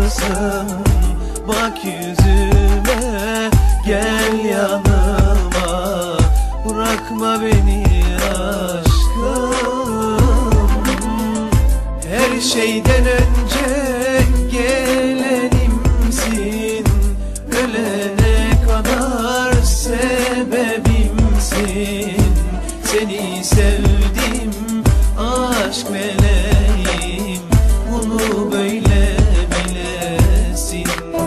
karşılaşırsın. Bak yüzüme, gel yanıma, bırakma beni aşkım. Her şeyden önce gelenimsin, ölene kadar sebebimsin. Seni sevdim, aşk meleğim, bunu böyle bilesin.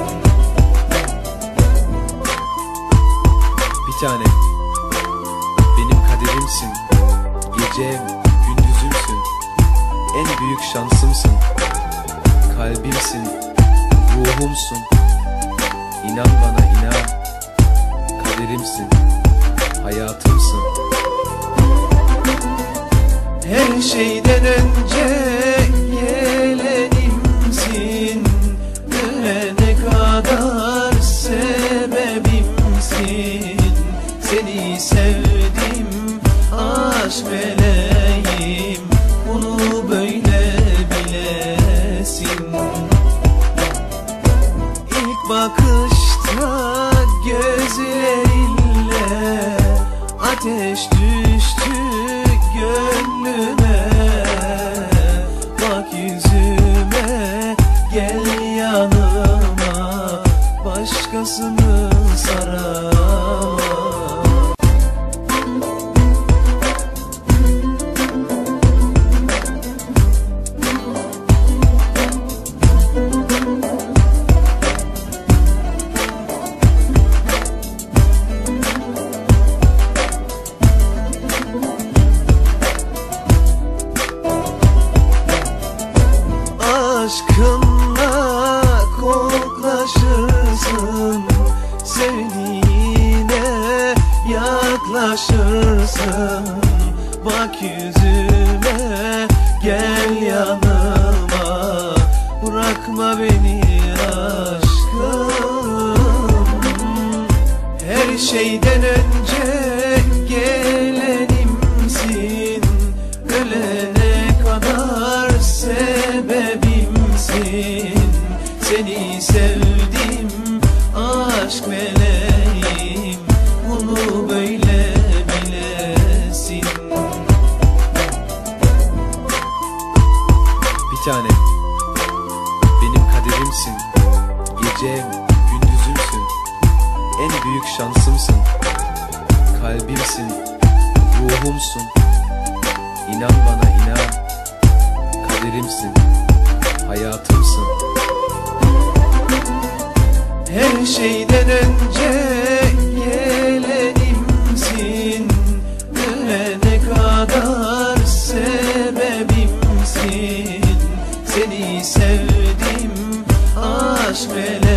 Bir tanem, benim kaderimsin, gecem, gündüzümsün, en büyük şansımsın, kalbimsin, ruhumsun. İnan bana, inan, kaderimsin, hayatımsın. Her şeyden önce gelenimsin, ölene kadar sebebimsin. Seni sevdim, aşk meleğim, bunu böyle bilesin. İlk bakışta gözlerinle ateş düştü gönlüme. Bak yüzüme, gel yanıma, başkasını sarama. Aşkınla koklaşırsın, sevdiğine yaklaşırsın. Bak yüzüme, gel yanıma, bırakma beni aşkım. Her şeyden önce gelenimsin, ölene kadar sebebimsin. Seni sevdim, aşk meleğim, bunu böyle bilesin. Bir tanem, benim kaderimsin, gecem, gündüzümsün, en büyük şansımsın, kalbimsin, ruhumsun. İnan bana, inan, kaderimsin, hayatımsın. Her şeyden önce gelenimsin, ölene kadar sebebimsin. Seni sevdim, aşk meleğim,